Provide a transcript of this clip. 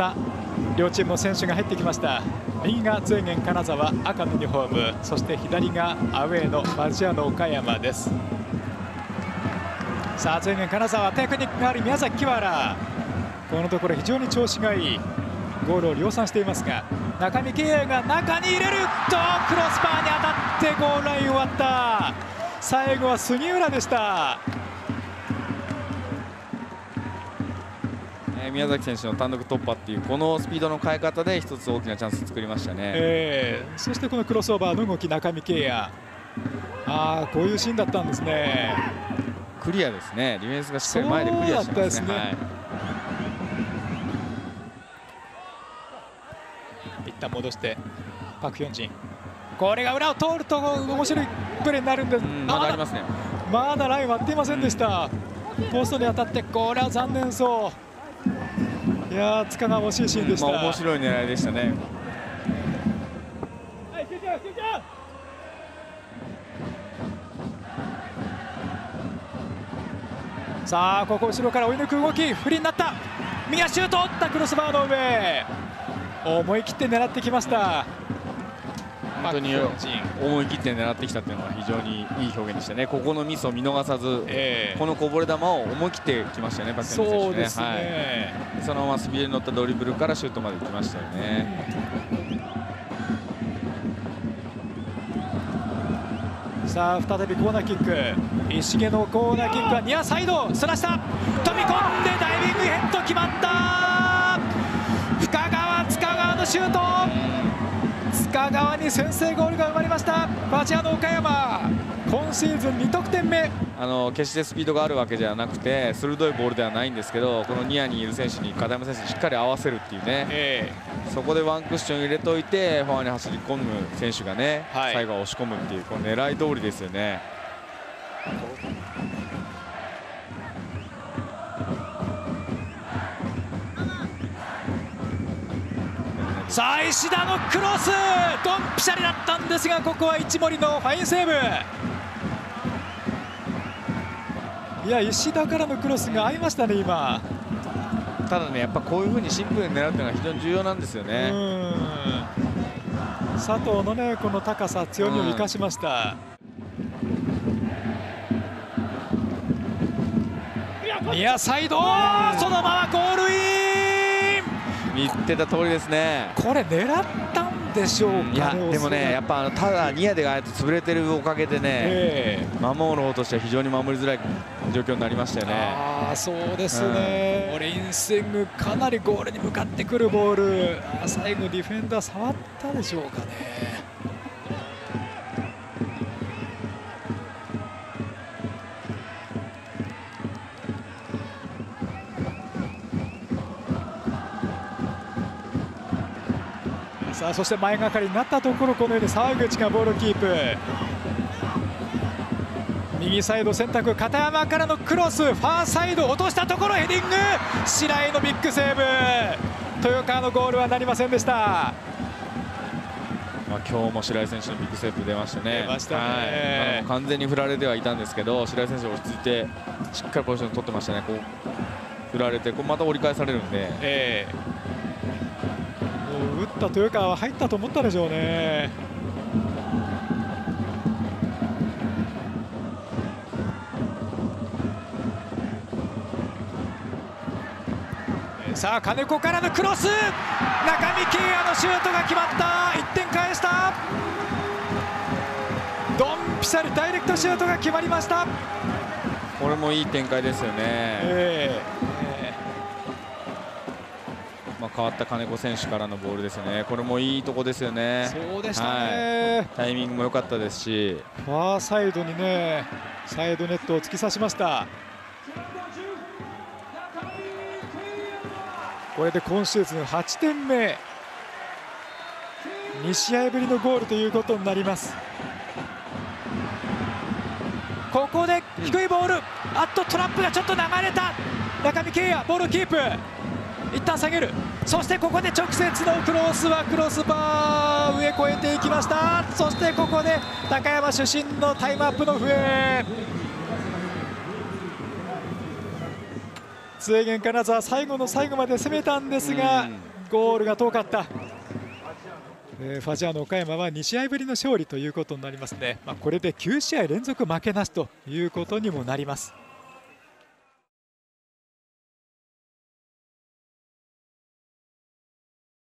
さあ両チームの選手が入ってきました。右が津源金沢赤のユニフォーム、そして左がアウェーのファジアの岡山です。さあ津源金沢、テクニックがある宮崎キワラ、このところ非常に調子がいい、ゴールを量産していますが、中見慶也が中に入れるとクロスバーに当たってゴールラインを割った。最後は杉浦でした。 宮崎選手の単独突破っていうこのスピードの変え方で一つ大きなチャンス作りましたね。 そしてこのクロスオーバーの動き、中見慶也、こういうシーンだったんですね。 クリアですね。ディフェンスがしっかり前でクリアしてますね。 一旦戻してパク・ヒョンジン、これが裏を通ると面白いプレーになるんです。 まだありますね。 まだライン割っていませんでした。ポストに当たってこれは残念そう。いやー、塚が惜しいシーンでした。 面白い狙いでしたね。 さあここ後ろから追い抜く動き、不利になった。右足シュート、打ったクロスバーの上、思い切って狙ってきました。 本当に思い切って狙ってきたというのは非常にいい表現でしたね。ここのミスを見逃さず、このこぼれ球を思い切ってきましたよね、パク・ヒョンジン選手ね。 そうですね、 そのままスピードに乗ったドリブルからシュートまで行きましたよね。 さあ再びコーナーキック、石毛のコーナーキックはニアサイド、すらした、飛び込んでダイビングヘッド決まった。塚川のシュート、塚川に先制ゴールが生まれました。ファジアの岡山、今シーズン2得点目。 決してスピードがあるわけではなくて鋭いボールではないんですけど、このニアにいる選手に片山選手にしっかり合わせるっていうね、そこでワンクッション入れといてフォアに走り込む選手がね、最後は押し込むっていうこの狙い通りですよね。 さあ石田のクロス、ドンピシャリだったんですが、ここは一森のファインセーブ。いや、石田からのクロスが合いましたね今。 ただね、やっぱこういうふうにシンプルに狙うというのは非常に重要なんですよね。 佐藤のね、この高さ強みを生かしました。ニアサイド、そのままゴールイン。 言ってた通りですね。 これ狙ったんでしょうかね。 いやでもね、やっぱただニアでああやって潰れてるおかげでね、守る方としては非常に守りづらい状況になりましたよね。 そうですね、レインスイング、かなりゴールに向かってくるボール、最後ディフェンダー触ったでしょうかね。さあそして前がかりになったところ、このように沢口がボールをキープ。右サイド選択、片山からのクロス、ファーサイド落としたところヘディング、白井のビッグセーブ。豊川のゴールはなりませんでした。 今日も白井選手のビッグセーブ出ましたね。 出ましたね。 完全に振られてはいたんですけど、白井選手落ち着いてしっかりポジション取ってましたね。こう振られてまた折り返されるんで、 打った豊川は入ったと思ったでしょうね。さあ金子からのクロス、中見慶也のシュートが決まった。1点返した。ドンピシャリダイレクトシュートが決まりました。 これもいい展開ですよね。変わった金子選手からのボールですよね。これもいいとこですよね。 そうでしたね、 タイミングも良かったですし、 ファーサイドにね、サイドネットを突き刺しました。これで今シーズン8点目、2試合ぶりのゴールということになります。ここで低いボール、トラップがちょっと流れた。中見慶也ボールをキープ、一旦下げる。そしてここで直接のクロスはクロスバー上越えていきました。そしてここで高山主審のタイムアップの笛。津源金沢最後の最後まで攻めたんですが、 ゴールが遠かった。ファジアーノ岡山は2試合ぶりの勝利ということになりますね。これで9試合連続負けなしということにもなります。